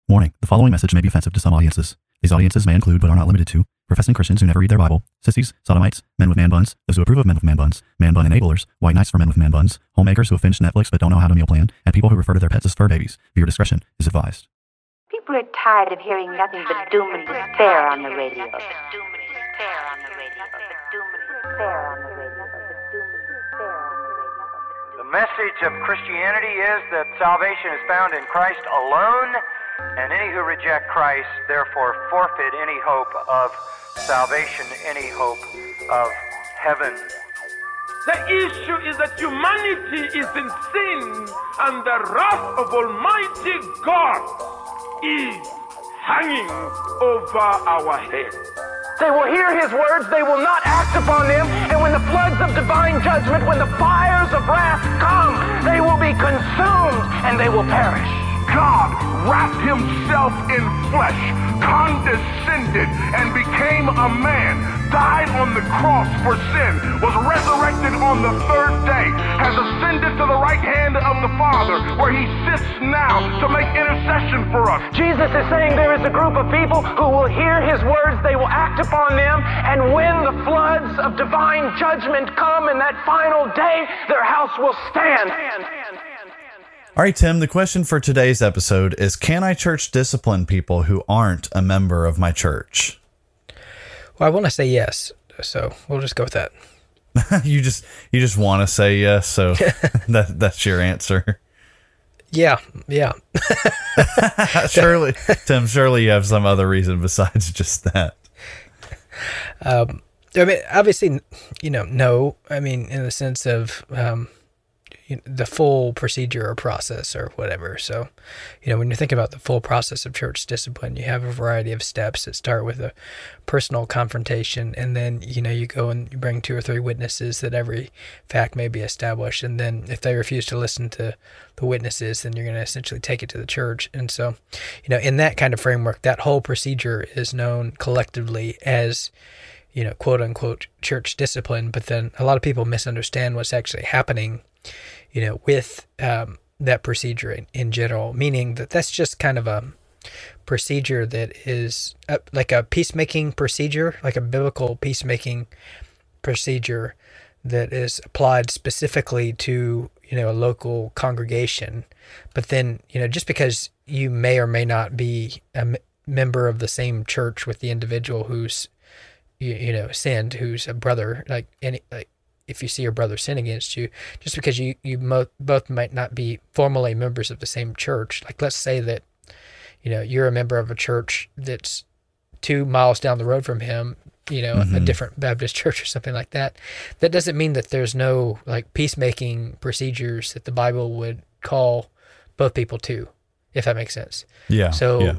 Warning, the following message may be offensive to some audiences. These audiences may include, but are not limited to, professing Christians who never read their Bible, sissies, sodomites, men with man buns, those who approve of men with man buns, man bun enablers, white knights for men with man buns, homemakers who have finished Netflix but don't know how to meal plan, and people who refer to their pets as fur babies. Viewer discretion is advised. People are tired of hearing nothing but doom and despair on the radio. The message of Christianity is that salvation is found in Christ alone, and any who reject Christ therefore forfeit any hope of salvation, any hope of heaven. The issue is that humanity is in sin, and the wrath of Almighty God is hanging over our heads. They will hear his words, they will not act upon them, and when the floods of divine judgment, when the fires of wrath come, they will be consumed and they will perish. God wrapped himself in flesh, condescended, and became a man, died on the cross for sin, was resurrected on the third day, has ascended to the right hand of the Father, where he sits now to make intercession for us. Jesus is saying there is a group of people who will hear his words, they will act upon them, and when the floods of divine judgment come in that final day, their house will stand. All right, Tim, the question for today's episode is, can I church discipline people who aren't a member of my church? Well, I want to say yes, so we'll just go with that. You just want to say yes, so that's your answer. Yeah. Surely, Tim, surely you have some other reason besides just that. I mean, obviously, no. I mean, in the sense of the full procedure or process or whatever. So, when you think about the full process of church discipline, you have a variety of steps that start with a personal confrontation, and then, you go and you bring 2 or 3 witnesses that every fact may be established. And then if they refuse to listen to the witnesses, then you're going to essentially take it to the church. And so, in that kind of framework, that whole procedure is known collectively as, quote unquote, church discipline. But then a lot of people misunderstand what's actually happening with that procedure in general, meaning that that's just kind of a procedure that is like a peacemaking procedure, like a biblical peacemaking procedure that is applied specifically to, a local congregation. But then, just because you may or may not be a member of the same church with the individual who's, sinned, who's a brother, if you see your brother sin against you, just because you both might not be formally members of the same church. Like, let's say that, you're a member of a church that's 2 miles down the road from him, a different Baptist church or something like that. That doesn't mean that there's no peacemaking procedures that the Bible would call both people to, if that makes sense. Yeah. So, yeah.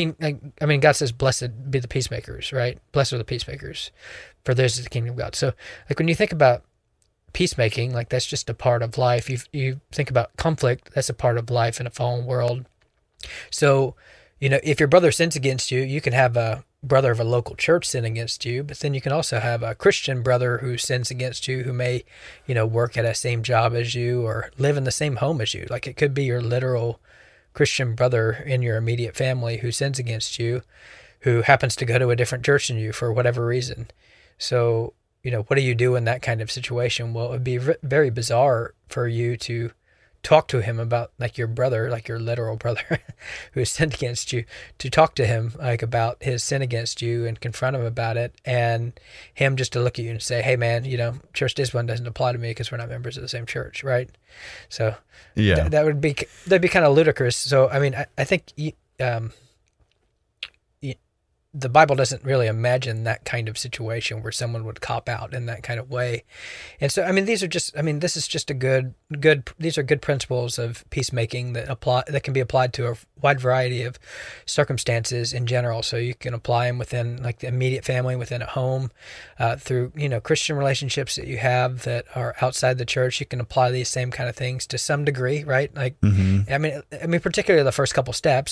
God says, "Blessed be the peacemakers," right? Blessed are the peacemakers, for theirs is the kingdom of God. So, when you think about peacemaking, that's just a part of life. You think about conflict, that's a part of life in a fallen world. So, if your brother sins against you, you can have a brother of a local church sin against you, but then you can also have a Christian brother who sins against you, who may, work at a same job as you or live in the same home as you. It could be your literal Christian brother in your immediate family who sins against you, who happens to go to a different church than you for whatever reason. So, what do you do in that kind of situation? Well, it would be very bizarre for you to talk to him about, your brother, your literal brother who has sinned against you, to talk to him about his sin against you and confront him about it, and him just to look at you and say, "Hey man, church discipline doesn't apply to me because we're not members of the same church," right? So yeah, that'd be kind of ludicrous. So I think the Bible doesn't really imagine that kind of situation where someone would cop out in that kind of way. And so, these are just good principles of peacemaking that can be applied to a wide variety of circumstances in general. So you can apply them within the immediate family, within a home, through, Christian relationships that you have that are outside the church. You can apply these same kind of things to some degree, right? Particularly the first couple steps.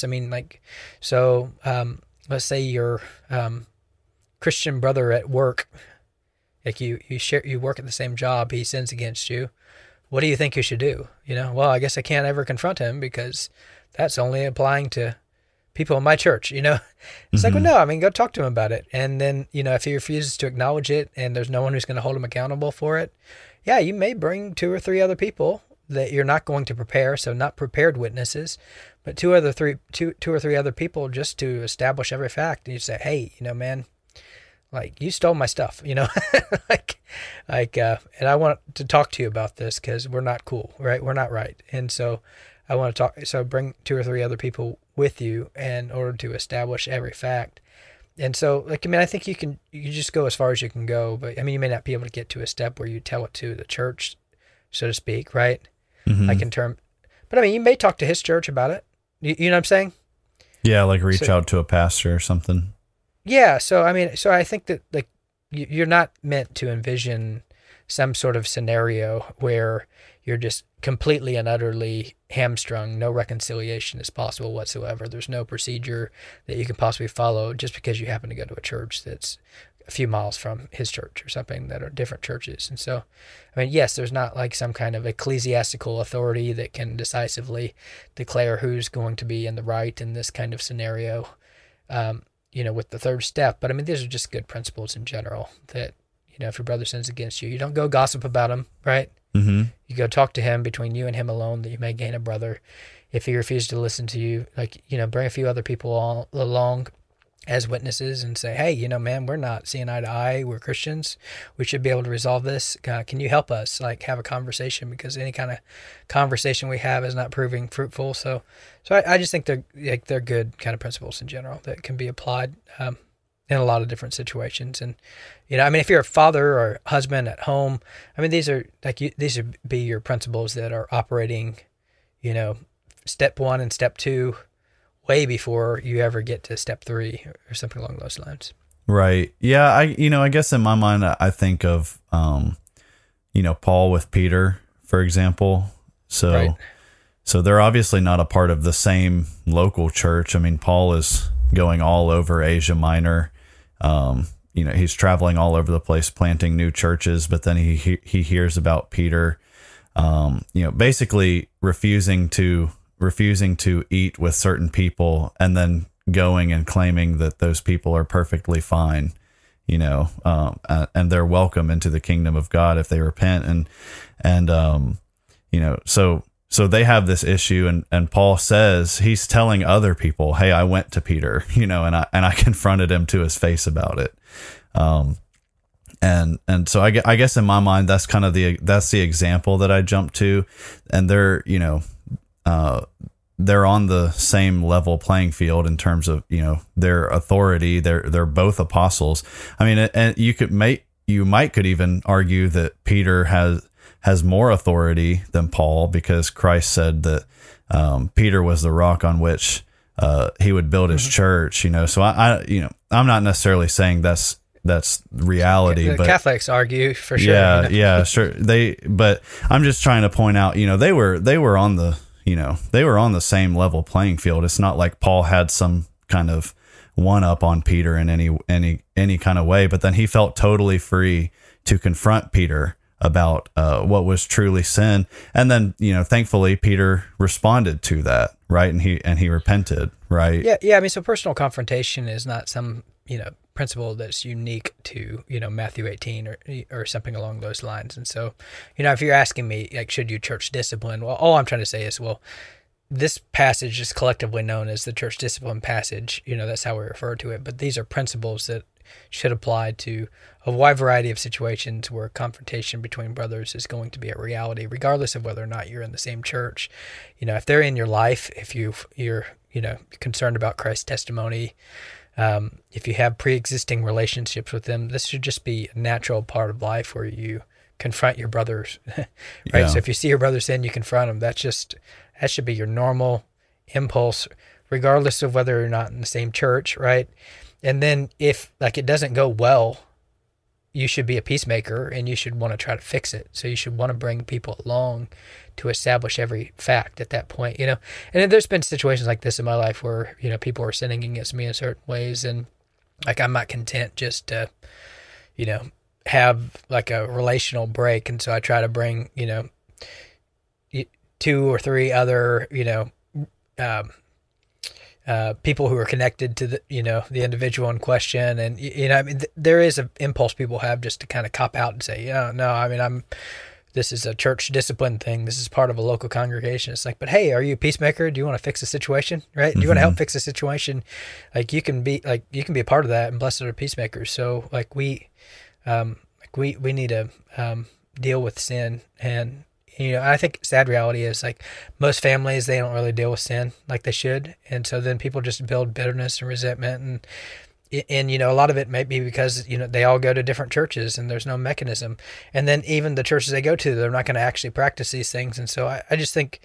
Let's say your Christian brother at work, you work at the same job, he sins against you. What do you think you should do? Well, I guess I can't ever confront him because that's only applying to people in my church, It's like, well, no, I mean, go talk to him about it. And then, if he refuses to acknowledge it and there's no one who's going to hold him accountable for it, yeah, you may bring 2 or 3 other people that you're not going to prepare, so not prepared witnesses, but two or three other people just to establish every fact. And you say, hey, man, like, you stole my stuff, and I want to talk to you about this because we're not cool, right? We're not right. And so I want to talk. So bring 2 or 3 other people with you in order to establish every fact. And so, I think you just go as far as you can go, but you may not be able to get to a step where you tell it to the church, so to speak, right? But you may talk to his church about it. You know what I'm saying? Yeah, like reach out to a pastor or something. Yeah. So I think that you're not meant to envision some sort of scenario where you're just completely and utterly hamstrung. No reconciliation is possible whatsoever. There's no procedure that you can possibly follow just because you happen to go to a church that's a few miles from his church or something that are different churches. And so, yes, there's not like some kind of ecclesiastical authority that can decisively declare who's going to be in the right in this kind of scenario, with the third step. But these are just good principles in general that, if your brother sins against you, you don't go gossip about him, right? Mm-hmm. You go talk to him between you and him alone that you may gain a brother. If he refuses to listen to you, bring a few other people along as witnesses and say, hey, man, we're not seeing eye to eye. We're Christians. We should be able to resolve this. Can you help us have a conversation? Because any kind of conversation we have is not proving fruitful. So I just think they're good kind of principles in general that can be applied in a lot of different situations. And, if you're a father or husband at home, these would be your principles that are operating, step 1 and step 2 way before you ever get to step 3 or something along those lines. Right. Yeah. I guess in my mind, I think of, Paul with Peter, for example. So they're obviously not a part of the same local church. Paul is going all over Asia Minor. He's traveling all over the place, planting new churches, but then he hears about Peter, basically refusing to eat with certain people and then going and claiming that those people are perfectly fine, and they're welcome into the kingdom of God if they repent. So they have this issue, and Paul says, he's telling other people, hey, I went to Peter, and I confronted him to his face about it. And so I guess in my mind, that's kind of that's the example that I jump to, and they're on the same level playing field in terms of, their authority. They're both apostles. And you could even argue that Peter has more authority than Paul, because Christ said that Peter was the rock on which he would build his church. So I'm not necessarily saying that's reality. The but Catholics argue for sure. Yeah, yeah, sure. But I'm just trying to point out, they were on the same level playing field. It's not like Paul had some kind of one up on Peter in any kind of way, but then he felt totally free to confront Peter about what was truly sin. And then, thankfully Peter responded to that, right? And he repented, right? Yeah. So personal confrontation is not some, principle that's unique to, Matthew 18 or something along those lines. And so, if you're asking me, should you church discipline? Well, all I'm trying to say is, this passage is collectively known as the church discipline passage. That's how we refer to it. But these are principles that should apply to a wide variety of situations where confrontation between brothers is going to be a reality, regardless of whether or not you're in the same church. If they're in your life, if you're concerned about Christ's testimony, if you have pre-existing relationships with them, this should just be a natural part of life where you confront your brothers, right? Yeah. So if you see your brother sin, you confront him. That should be your normal impulse, regardless of whether you're not in the same church, right? And then if it doesn't go well, you should be a peacemaker and you should want to try to fix it. So you should want to bring people along to establish every fact at that point, And then there's been situations like this in my life where, people are sinning against me in certain ways, and I'm not content just to, have a relational break. And so I try to bring, 2 or 3 other, people who are connected to the individual in question. And, I mean, there is an impulse people have just to kind of cop out and say, no, I mean, this is a church discipline thing. This is part of a local congregation. It's like, but hey, are you a peacemaker? Do you want to fix a situation? Right? Do you want to help fix a situation? Like you can be a part of that, and blessed are peacemakers. So we need to deal with sin. And, I think sad reality is like most families, they don't really deal with sin like they should. And so then people just build bitterness and resentment. And a lot of it might be because, they all go to different churches and there's no mechanism. And then even the churches they go to, they're not going to actually practice these things. And so I just think,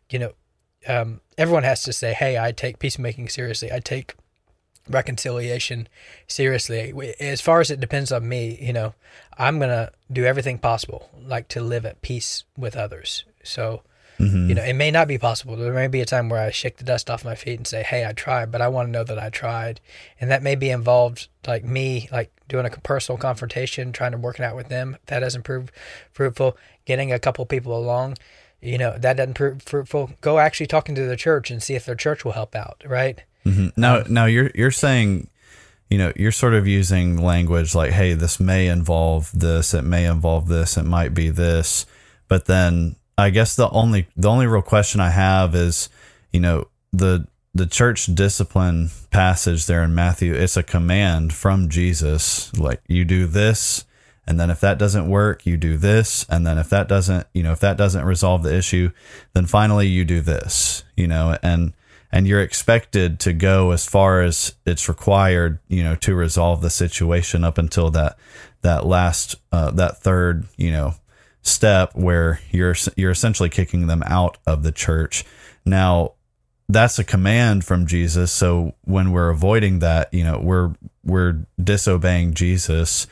everyone has to say, hey, I take peacemaking seriously. I take reconciliation seriously. As far as it depends on me, I'm going to do everything possible, like to live at peace with others. So, it may not be possible. There may be a time where I shake the dust off my feet and say, hey, I tried, but I want to know that I tried. And that may be involved like me, like doing a personal confrontation, trying to work it out with them. If that doesn't prove fruitful, getting a couple people along, that doesn't prove fruitful, go actually talking to the church and see if their church will help out. Right. Now you're saying, you're sort of using language like, hey, this may involve this, it may involve this, it might be this, but then I guess the only real question I have is, the church discipline passage there in Matthew, it's a command from Jesus, like you do this, and then if that doesn't work, you do this, and then if that doesn't resolve the issue, then finally you do this, and you're expected to go as far as it's required, to resolve the situation up until that last that third, step where you're essentially kicking them out of the church. Now, that's a command from Jesus. So when we're avoiding that, we're disobeying Jesus.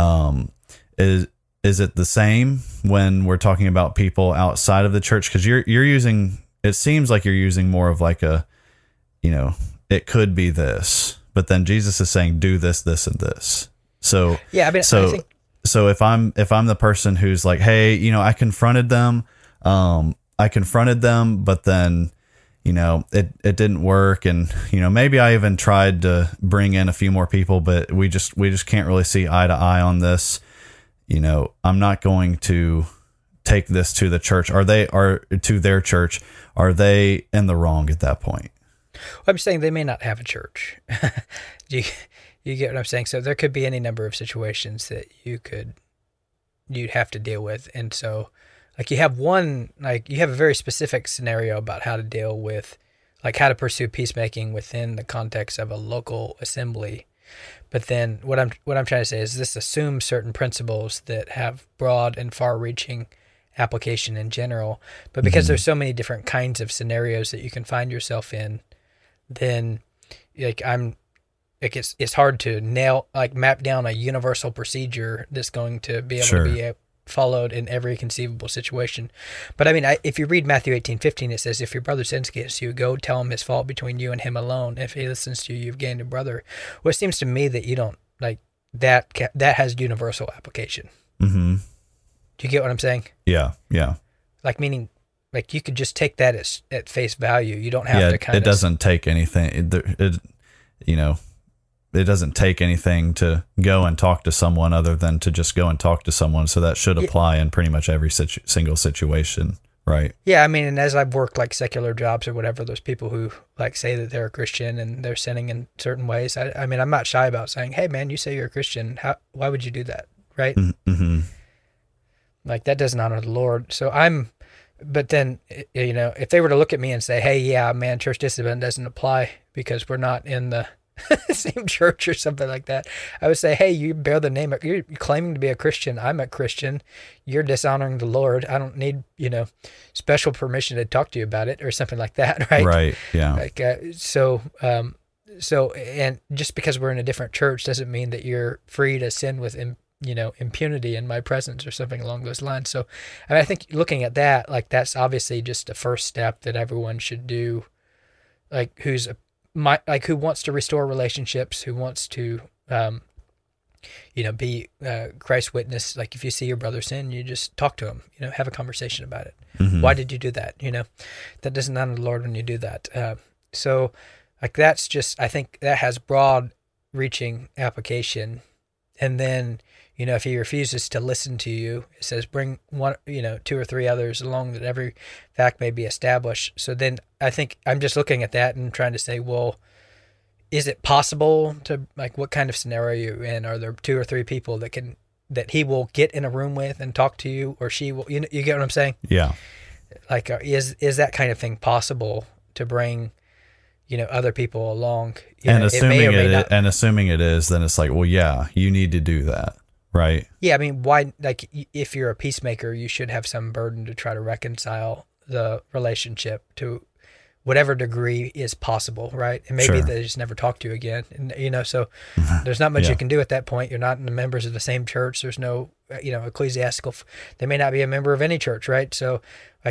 Is it the same when we're talking about people outside of the church? Because you're using, it seems like you're using more of like a, it could be this, but then Jesus is saying, do this, this, and this. So yeah, I mean, I think. So if I'm the person who's like, hey, I confronted them, but then, it didn't work. And, maybe I even tried to bring in a few more people, but we just can't really see eye to eye on this. I'm not going to take this to the church. Are to their church? Are they in the wrong at that point? Well, I'm saying they may not have a church. You get what I'm saying? So there could be any number of situations that you'd have to deal with. And so like you have a very specific scenario about how to deal with, like how to pursue peacemaking within the context of a local assembly. But then what I'm trying to say is this assumes certain principles that have broad and far-reaching application in general. But because there's so many different kinds of scenarios that you can find yourself in, then it's hard to map down a universal procedure that's going to be able to be followed in every conceivable situation. But I mean, if you read Matthew 18:15, it says, if your brother sins against you, go tell him his fault between you and him alone. If he listens to you, you've gained a brother. Well, it seems to me that you don't like that has universal application. Mm-hmm. Do you get what I'm saying? Yeah. Yeah. Like meaning, like you could just take that at face value. You don't have to it doesn't take anything. It doesn't take anything to go and talk to someone other than to just go and talk to someone. So that should apply in pretty much every single situation, right? Yeah, I mean, and as I've worked like secular jobs or whatever, there's people who like say that they're a Christian and they're sinning in certain ways. I mean, I'm not shy about saying, hey, man, you say you're a Christian. Why would you do that, right? Mm-hmm. Like that doesn't honor the Lord. So but then, if they were to look at me and say, hey, yeah, man, church discipline doesn't apply because we're not in the same church or something like that, I would say, hey, you bear the name, you're claiming to be a Christian. I'm a Christian. You're dishonoring the Lord. I don't need, special permission to talk to you about it or something like that. Right. Right. Yeah. Like, so, and just because we're in a different church doesn't mean that you're free to sin with, impunity in my presence or something along those lines. So I think looking at that, like that's obviously just a first step that everyone should do. Like who wants to restore relationships, who wants to, be Christ's witness. Like if you see your brother sin, you just talk to him, have a conversation about it. Mm-hmm. Why did you do that? That doesn't honor the Lord when you do that. So Like that's just, I think that has broad reaching application. And then, if he refuses to listen to you, it says bring one, 2 or 3 others along that every fact may be established. So then I think I'm just looking at that and trying to say, well, is it possible to, like, what kind of scenario are you in? Are there 2 or 3 people that he will get in a room with and talk to you, or she will, you get what I'm saying? Yeah. Like, is that kind of thing possible to bring, other people along? And assuming it is, then it's like, well, yeah, you need to do that. Right. Yeah. I mean, why, like, if you're a peacemaker, you should have some burden to try to reconcile the relationship to whatever degree is possible. Right. And maybe they just never talk to you again. And, so there's not much you can do at that point. You're not members of the same church. There's no, ecclesiastical, they may not be a member of any church. Right. So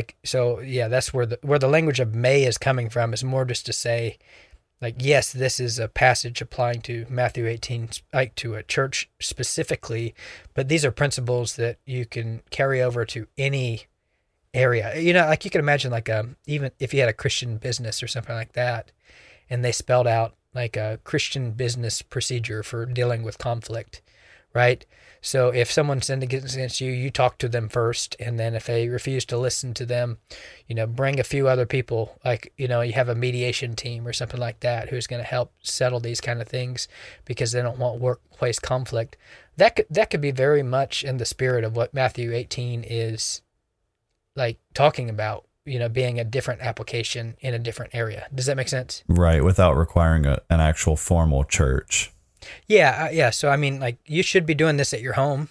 that's where the language of may is coming from, is more just to say, like, yes, this is a passage applying to Matthew 18, like to a church specifically, but these are principles that you can carry over to any area. Like you can imagine, like, even if you had a Christian business or something like that, and they spelled out like a Christian business procedure for dealing with conflict, right? So if someone sinned against you, you talk to them first, and then if they refuse to listen to them, bring a few other people, like, you have a mediation team or something like that who's going to help settle these kind of things because they don't want workplace conflict. That could be very much in the spirit of what Matthew 18 is, like, talking about, being a different application in a different area. Does that make sense? Right, without requiring an actual formal church. Yeah. So, I mean, like, you should be doing this at your home.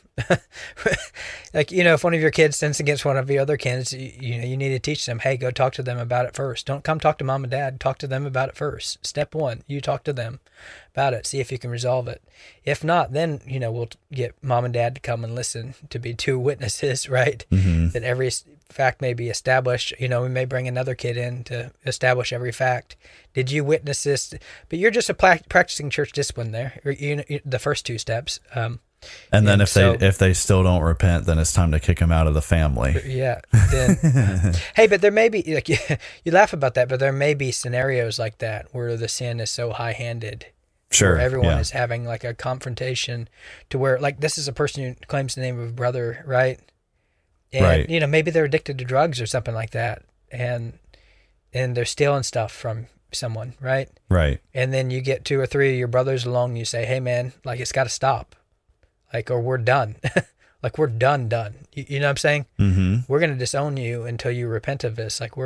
Like, if one of your kids sins against one of the other kids, you need to teach them, hey, go talk to them about it first. Don't come talk to mom and dad. Talk to them about it first. Step 1, you talk to them about it. See if you can resolve it. If not, then, we'll get mom and dad to come and listen, to be 2 witnesses, right? Mm-hmm. That every fact may be established. We may bring another kid in to establish every fact. Did you witness this? But you're just practicing church discipline there, or, the first 2 steps. And then if they still don't repent, then it's time to kick them out of the family. Yeah. Then, hey, but there may be, like, you laugh about that, but there may be scenarios like that where the sin is so high-handed. Sure. Where everyone is having, like, a confrontation to where, like, this is a person who claims the name of a brother, right? And, right. Maybe they're addicted to drugs or something like that. And they're stealing stuff from someone, right? Right. And then you get 2 or 3 of your brothers along and you say, hey, man, like, it's got to stop. Like, or we're done. Like, we're done. You know what I'm saying? Mm-hmm. We're going to disown you until you repent of this. Like,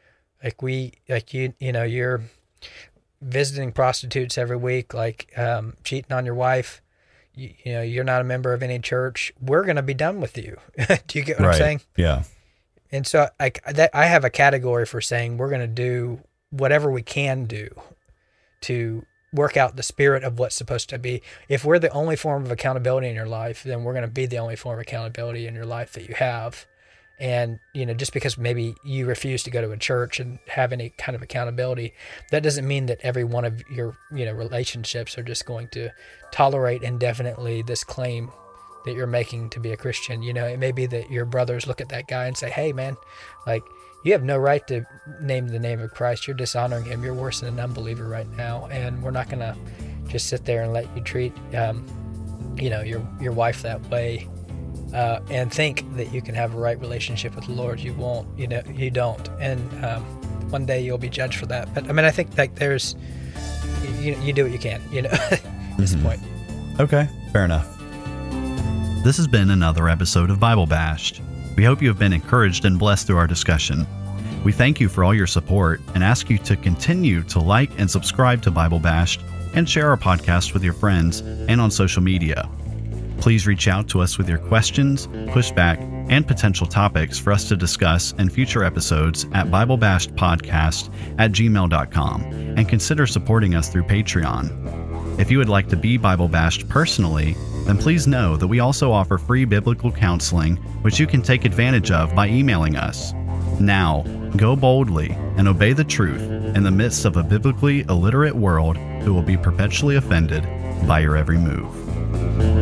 you're visiting prostitutes every week, like, cheating on your wife. You're not a member of any church. We're going to be done with you. Do you get what I'm saying? Yeah. And so I have a category for saying we're going to do whatever we can do to work out the spirit of what's supposed to be. If we're the only form of accountability in your life, then we're going to be the only form of accountability in your life that you have. And, just because maybe you refuse to go to a church and have any kind of accountability, that doesn't mean that every one of your, relationships are just going to tolerate indefinitely this claim that you're making to be a Christian. It may be that your brothers look at that guy and say, hey, man, like, you have no right to name the name of Christ. You're dishonoring him. You're worse than an unbeliever right now. And we're not going to just sit there and let you treat, your wife that way, and think that you can have a right relationship with the Lord. You won't, you don't. And one day you'll be judged for that. But I mean, I think, like, there's, you do what you can, at this point. Okay, fair enough. This has been another episode of Bible Bashed. We hope you have been encouraged and blessed through our discussion. We thank you for all your support and ask you to continue to like and subscribe to Bible Bashed and share our podcast with your friends and on social media. Please reach out to us with your questions, pushback, and potential topics for us to discuss in future episodes at BibleBashedPodcast@gmail.com, and consider supporting us through Patreon. If you would like to be Bible Bashed personally, then please know that we also offer free biblical counseling, which you can take advantage of by emailing us. Now, go boldly and obey the truth in the midst of a biblically illiterate world who will be perpetually offended by your every move.